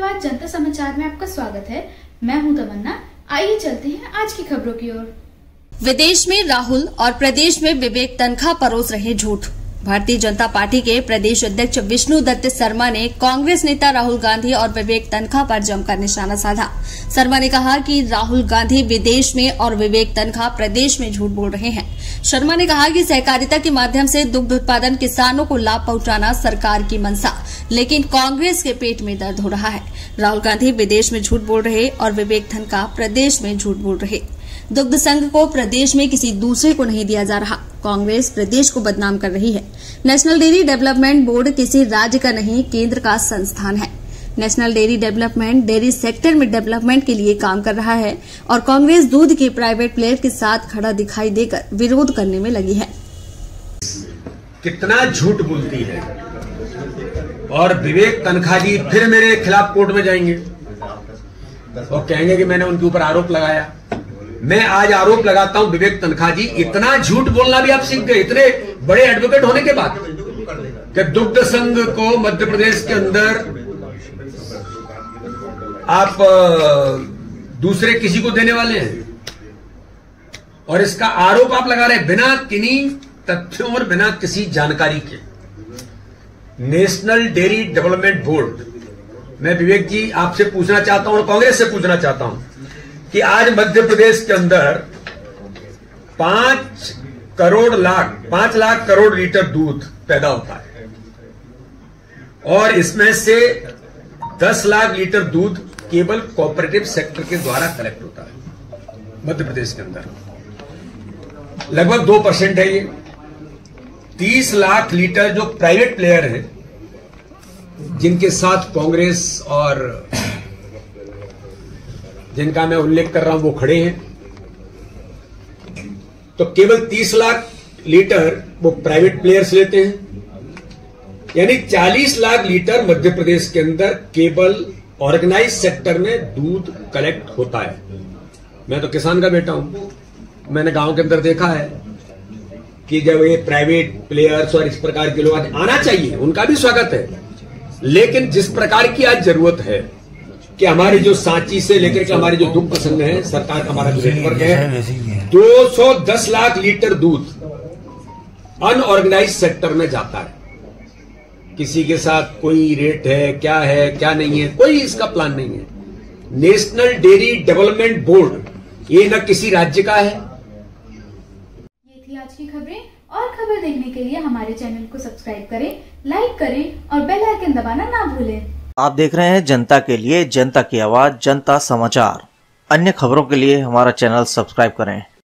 आवाज जनता समाचार में आपका स्वागत है। मैं हूं तमन्ना। आइए चलते हैं आज की खबरों की ओर। विदेश में राहुल और प्रदेश में विवेक तनखा परोस रहे झूठ। भारतीय जनता पार्टी के प्रदेश अध्यक्ष विष्णु दत्त शर्मा ने कांग्रेस नेता राहुल गांधी और विवेक तनखा पर जमकर निशाना साधा। शर्मा ने कहा कि राहुल गांधी विदेश में और विवेक तनखा प्रदेश में झूठ बोल रहे हैं। शर्मा ने कहा कि सहकारिता के माध्यम से दुग्ध उत्पादन किसानों को लाभ पहुंचाना सरकार की मंशा, लेकिन कांग्रेस के पेट में दर्द हो रहा है। राहुल गांधी विदेश में झूठ बोल रहे और विवेक तनखा प्रदेश में झूठ बोल रहे। दुग्ध संघ को प्रदेश में किसी दूसरे को नहीं दिया जा रहा। कांग्रेस प्रदेश को बदनाम कर रही है। नेशनल डेयरी डेवलपमेंट बोर्ड किसी राज्य का नहीं, केंद्र का संस्थान है। National dairy development dairy sector में डेवलपमेंट के लिए काम कर रहा है और कांग्रेस दूध के प्राइवेट प्लेयर के साथ खड़ा दिखाई देकर विरोध करने में लगी है। कितना झूठ बोलती है। और विवेक तनखा जी फिर मेरे खिलाफ कोर्ट में जाएंगे और कहेंगे कि मैंने उनके ऊपर आरोप लगाया। मैं आज आरोप लगाता हूं विवेक तनखा जी, इतना झूठ बोलना भी आप सीख गए इतने बड़े एडवोकेट होने के बाद कि दुग्ध संघ को मध्य प्रदेश के अंदर आप दूसरे किसी को देने वाले हैं और इसका आरोप आप लगा रहे हैं बिना किन्हीं तथ्यों और बिना किसी जानकारी के। नेशनल डेयरी डेवलपमेंट बोर्ड, मैं विवेक जी आपसे पूछना चाहता हूं और कांग्रेस से पूछना चाहता हूं कि आज मध्य प्रदेश के अंदर 5 लाख करोड़ लीटर दूध पैदा होता है और इसमें से 10 लाख लीटर दूध केवल कोऑपरेटिव सेक्टर के द्वारा कलेक्ट होता है। मध्य प्रदेश के अंदर लगभग 2% है ये। 30 लाख लीटर जो प्राइवेट प्लेयर है जिनके साथ कांग्रेस और जिनका मैं उल्लेख कर रहा हूं वो खड़े हैं, तो केवल 30 लाख लीटर वो प्राइवेट प्लेयर्स लेते हैं। यानी 40 लाख लीटर मध्य प्रदेश के अंदर केवल ऑर्गेनाइज सेक्टर में दूध कलेक्ट होता है। मैं तो किसान का बेटा हूं, मैंने गांव के अंदर देखा है कि जब ये प्राइवेट प्लेयर्स और इस प्रकार के लोग आना चाहिए, उनका भी स्वागत है, लेकिन जिस प्रकार की आज जरूरत है कि हमारी जो सांची से लेकर के हमारी जो दुग्ध संघ है, सरकार का हमारा जो नेटवर्क है, 210 लाख लीटर दूध अनऑर्गेनाइज सेक्टर में जाता है। किसी के साथ कोई रेट है क्या नहीं है, कोई इसका प्लान नहीं है। नेशनल डेयरी डेवलपमेंट बोर्ड ये न किसी राज्य का है। ये थी आज की खबरें। और खबर देखने के लिए हमारे चैनल को सब्सक्राइब करें, लाइक करें और बेल आइकन दबाना ना भूलें। आप देख रहे हैं जनता के लिए, जनता की आवाज, जनता समाचार। अन्य खबरों के लिए हमारा चैनल सब्सक्राइब करें।